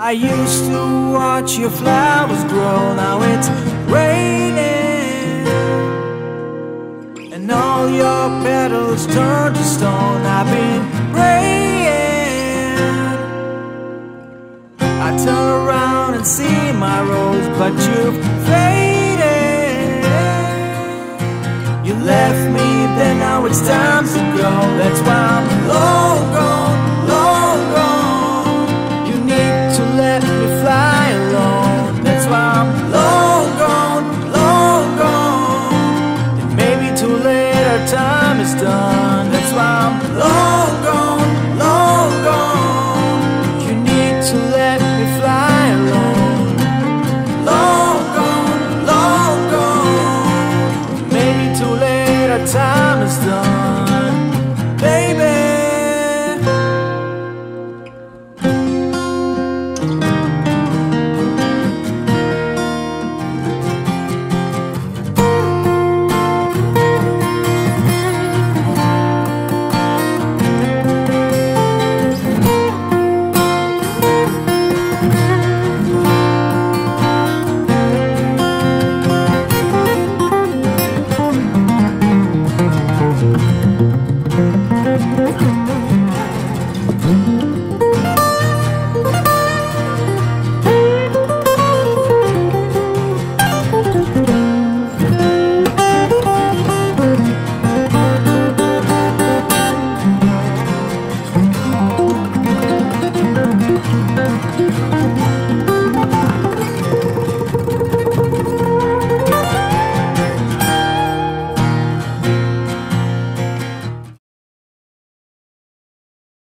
I used to watch your flowers grow. Now it's raining and all your petals turn to stone. I've been praying, I turn around and see my rose, but you've faded. You left me, then now it's time to go. That's why I'm long gone, long gone. You need to let me fly alone. That's why I'm long gone, long gone. It may be too late, our time is done. That's why I'm long gone, long gone. You need to let me fly alone. Long gone, long gone. It may be too late, our time is done, baby.